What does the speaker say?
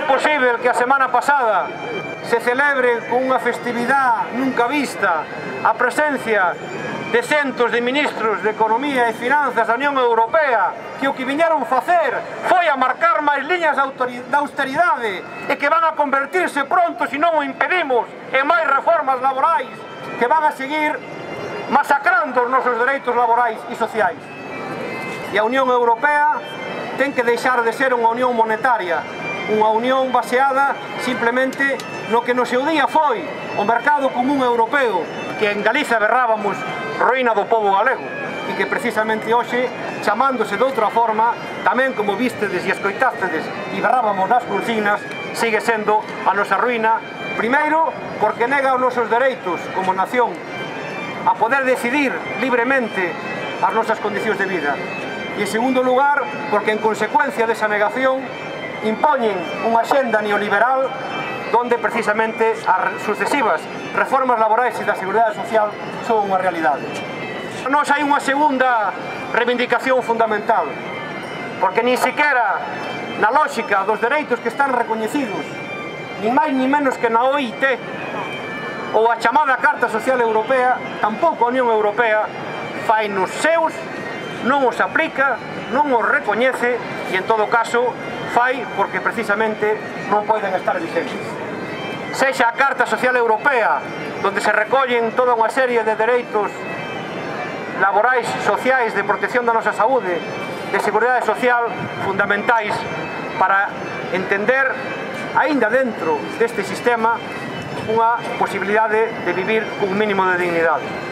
posible que a semana pasada se celebre con unha festividade nunca vista a presencia de centos de ministros de Economía e Finanzas da Unión Europea que o que viñeron facer foi a marcar máis liñas de austeridade e que van a convertirse pronto, se non o impedimos, en máis reformas laborais que van a seguir masacrando os nosos dereitos laborais e sociais. E a Unión Europea ten que deixar de ser unha unión monetaria, unha unión baseada simplemente no que no seu día foi o mercado común europeo, que en Galiza berrábamos ruína do pobo galego, e que precisamente hoxe, chamándose de outra forma, tamén como vistedes e escoitástedes e berrábamos nas consignas, sigue sendo a nosa ruína, primeiro porque nega os nosos dereitos como nación a poder decidir libremente as nosas condicións de vida, e en segundo lugar porque en consecuencia desa negación impoñen unha xenda neoliberal donde precisamente as sucesivas reformas laborais e da seguridade social son unha realidade. Nos hai unha segunda reivindicación fundamental, porque nin sequera na lógica dos dereitos que están recoñecidos, nin máis nin menos que na OIT ou a chamada Carta Social Europea, tampouco a Unión Europea fai nos seus, non os aplica, non os recoñece e en todo caso fai porque precisamente non poden estar vigentes. Sexa a Carta Social Europea, donde se recollen toda unha serie de dereitos laborais, sociais, de protección da nosa saúde, de seguridade social, fundamentais para entender, aínda dentro deste sistema, unha posibilidade de vivir cun mínimo de dignidade.